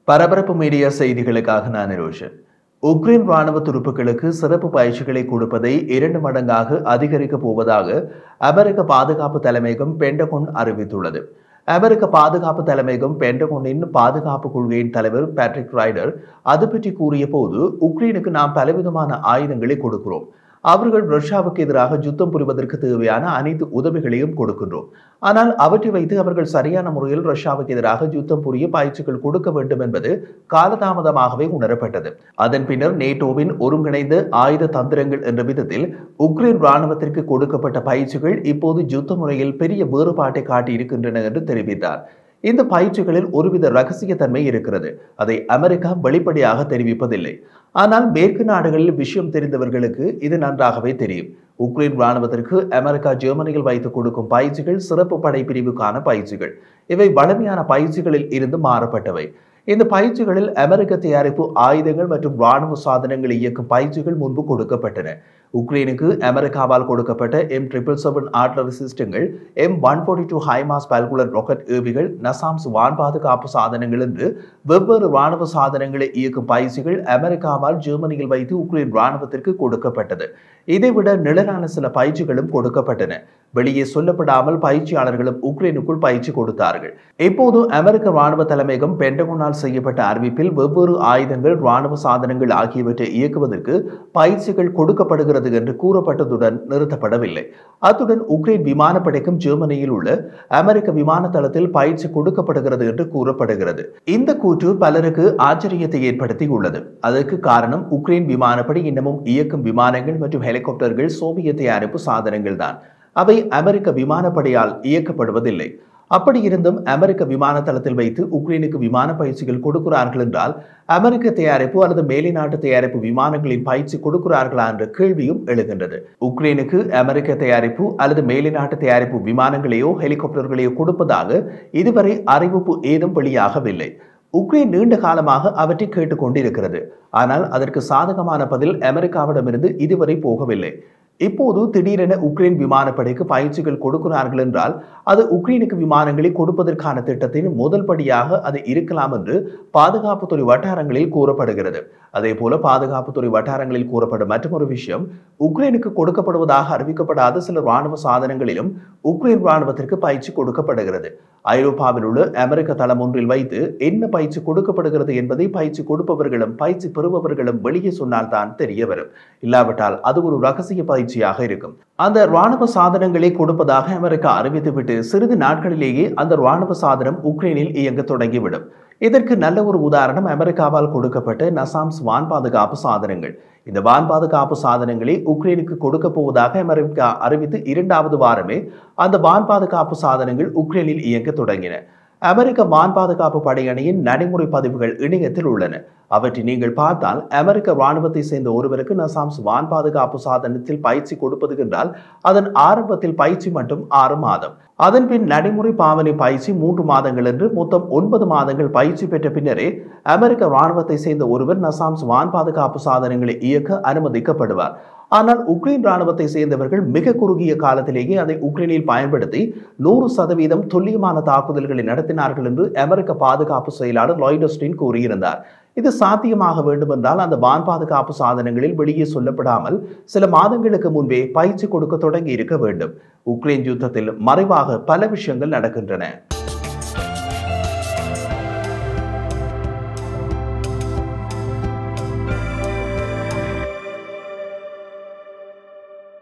பரபரப்பு மீடியா செய்திகளுக்காக நான் ரோஷன். உக்ரைன் ராணுவ துருப்புகளுக்கு சிறப்பு பயிற்சிகளை கொடுப்பதை 2 மடங்காக அதிகரிக்கப் போவதாக அமெரிக்க பாதுகாப்பு தலைமையகம் பென்டகோன் அறிவித்துள்ளது. அமெரிக்க பாதுகாப்பு தலைமையகம் பென்டகோனின் பாதுகாப்பு கொள்கையின் தலைவர் பேட்ரிக் ரைடர் அது பற்றி கூறிய போது, உக்ரைனுக்கு நாம் பலவிதமான ஆயுதங்களை கொடுக்கிறோம். அவர்கள் ரஷ்யாவுக்கு எதிராக யுத்தம் புரிவதற்கு தேவையான அனைத்து உதவிகளையும் கொடுக்கின்றோம். ஆனால் அவற்றை வைத்து அவர்கள் சரியான முறையில் ரஷ்யாவுக்கு எதிராக யுத்தம் புரிய பயிற்சிகள் கொடுக்க வேண்டும் என்பது காலதாமதமாகவே உணரப்பட்டது. அதன் பின்னர் நேட்டோவின் ஒருங்கிணைந்த ஆயுத தந்திரங்கள் என்ற விதத்தில் உக்ரைன் ராணுவத்திற்கு கொடுக்கப்பட்ட பயிற்சிகள் இப்போது யுத்த முறையில் பெரிய வேறுபாட்டை காட்டியிருக்கின்றன என்று தெரிவித்தார். இந்த பயிற்சிகளில் ஒருவித ரகசிய தன்மை இருக்கிறது. அதை அமெரிக்கா வெளிப்படையாக தெரிவிப்பதில்லை. ஆனால் மேற்கு நாடுகளில் விஷயம் தெரிந்தவர்களுக்கு இது நன்றாகவே தெரியும். உக்ரைன் ராணுவத்திற்கு அமெரிக்கா ஜெர்மனியில் வைத்து கொடுக்கும் பயிற்சிகள் சிறப்பு படை பிரிவுக்கான பயிற்சிகள். இவை வலிமையான பயிற்சிகளில் இருந்து மாறப்பட்டவை. இந்த பயிற்சிகளில் அமெரிக்க தயாரிப்பு ஆயுதங்கள் மற்றும் ராணுவ சாதனங்களை இயக்கும் பயிற்சிகள் முன்பு கொடுக்கப்பட்டன. உக்ரைனுக்கு அமெரிக்காவால் கொடுக்கப்பட்ட M777 ஆர்ட்லரி சிஸ்டங்கள், M142 ஹைமாஸ் பல்குலர் ராக்கெட் ஏவிகள், நசாம்ஸ் வான் பாதுகாப்பு சாதனங்கள் என்று வெவ்வேறு ராணுவ சாதனங்களை இயக்கும் பயிற்சிகள் அமெரிக்காவால் ஜெர்மனியில் வைத்து உக்ரைன் ராணுவத்திற்கு கொடுக்கப்பட்டது. இதைவிட நிழலான சில பயிற்சிகளும் கொடுக்கப்பட்டன. வெளியே சொல்லப்படாமல் பயிற்சியாளர்களும் உக்ரைனுக்குள் பயிற்சி கொடுத்தார்கள். இப்போது அமெரிக்க ராணுவ தலைமையகம் பென்டகோனால் செய்யப்பட்ட அறிவிப்பில் வெவ்வேறு ஆயுதங்கள், ராணுவ சாதனங்கள் ஆகியவற்றை இயக்குவதற்கு பயிற்சிகள் கொடுக்கப்படுகிறது என்று கூறப்பட்டதுடன் நிறுத்தப்படவில்லை. அத்துடன் உக்ரைன் விமானப்படைக்கும் ஜெர்மனியில் உள்ள அமெரிக்க விமான தளத்தில் பயிற்சி கொடுக்கப்படுகிறது என்று கூறப்படுகிறது. இந்த கூற்று பலருக்கு ஆச்சரியத்தை ஏற்படுத்தியுள்ளது. அதற்கு காரணம், உக்ரைன் விமானப்படை இன்னமும் இயக்கும் விமானங்கள் மற்றும் ஹெலிகாப்டர்கள் சோவியத் தயாரிப்பு சாதனங்கள் தான். அவை அமெரிக்க விமானப்படையால் இயக்கப்படுவதில்லை. அப்படி இருந்தும் அமெரிக்க விமான தளத்தில் வைத்து உக்ரைனுக்கு விமான பயிற்சிகள் கொடுக்கிறார்கள் என்றால், அமெரிக்க தயாரிப்பு அல்லது மேலை நாட்டு தயாரிப்பு விமானங்களின் பயிற்சி கொடுக்கிறார்களா என்ற கேள்வியும் எழுகின்றது. உக்ரைனுக்கு அமெரிக்க தயாரிப்பு அல்லது மேலை நாட்டு தயாரிப்பு விமானங்களையோ ஹெலிகாப்டர்களையோ கொடுப்பதாக இதுவரை அறிவிப்பு ஏதும் வெளியாகவில்லை. உக்ரைன் நீண்ட காலமாக அவற்றை கேட்டுக்கொண்டிருக்கிறது. ஆனால் அதற்கு சாதகமான பதில் அமெரிக்காவிடமிருந்து இதுவரை போகவில்லை. இப்போது திடீரென உக்ரைன் விமானப்படைக்கு பயிற்சிகள் கொடுக்கிறார்கள் என்றால், அது உக்ரைனுக்கு விமானங்களை கொடுப்பதற்கான திட்டத்தின் முதல் படியாக அது இருக்கலாம் என்று பாதுகாப்புத்துறை வட்டாரங்களில் கூறப்படுகிறது. அதே போல பாதுகாப்புத்துறை வட்டாரங்களில் கூறப்படும் மற்றொரு விஷயம், உக்ரைனுக்கு கொடுக்கப்படுவதாக அறிவிக்கப்படாத சில ராணுவ சாதனங்களிலும் உக்ரைன் ராணுவத்திற்கு பயிற்சி கொடுக்கப்படுகிறது. ஐரோப்பாவில் உள்ள அமெரிக்க தளம் ஒன்றில் வைத்து என்ன பயிற்சி கொடுக்கப்படுகிறது என்பதை பயிற்சி கொடுப்பவர்களும் பயிற்சி பெறுபவர்களும் வெளியே சொன்னால் தான் தெரிய வரும். இல்லாவிட்டால் அது ஒரு ரகசிய பயிற்சியாக இருக்கும். அந்த ராணுவ சாதனங்களை கொடுப்பதாக அமெரிக்கா அறிவித்துவிட்டு சிறிது நாட்களிலேயே அந்த ராணுவ சாதனம் உக்ரைனில் இயங்க தொடங்கிவிடும். இதற்கு நல்ல ஒரு உதாரணம் அமெரிக்காவால் கொடுக்கப்பட்ட நசாம்ஸ் வான் பாதுகாப்பு சாதனங்கள். இந்த வான் பாதுகாப்பு சாதனங்களை உக்ரைனுக்கு கொடுக்க போவதாக அமெரிக்கா அறிவித்து 2வது வாரமே அந்த வான் பாதுகாப்பு சாதனங்கள் உக்ரைனில் இயங்க தொடங்கின. அமெரிக்க வான் பாதுகாப்பு படையணியின் நடைமுறை பதிவுகள் இணையத்தில் உள்ளன. அவற்றை நீங்கள் பார்த்தால், அமெரிக்க ராணுவத்தை சேர்ந்த ஒருவருக்கு நசாம்ஸ் வான் பாதுகாப்பு சாதனத்தில் பயிற்சி கொடுப்பது என்றால், அதன் ஆரம்பத்தில் பயிற்சி மட்டும் 6 மாதம், அதன் பின் நடைமுறை பாவனை பயிற்சி 3 மாதங்கள் என்று மொத்தம் 9 மாதங்கள் பயிற்சி பெற்ற பின்னரே அமெரிக்க ராணுவத்தை சேர்ந்த ஒருவர் நசாம்ஸ் வான் பாதுகாப்பு சாதனங்களை இயக்க அனுமதிக்கப்படுவார். ஆனால் உக்ரைன் ராணுவத்தை சேர்ந்தவர்கள் மிக குறுகிய காலத்திலேயே அதை உக்ரைனில் பயன்படுத்தி 100% துல்லியமான தாக்குதல்களை நடத்தினார்கள் என்று அமெரிக்க பாதுகாப்பு செயலாளர் லாய்ட் ஆஸ்டின் கூறியிருந்தார். இது சாத்தியமாக வேண்டுமென்றால் அந்த வான் பாதுகாப்பு சாதனங்களில் வெளியே சொல்லப்படாமல் சில மாதங்களுக்கு முன்பே பயிற்சி கொடுக்க தொடங்கி இருக்க வேண்டும். உக்ரைன் யுத்தத்தில் மறைவாக பல விஷயங்கள் நடக்கின்றன.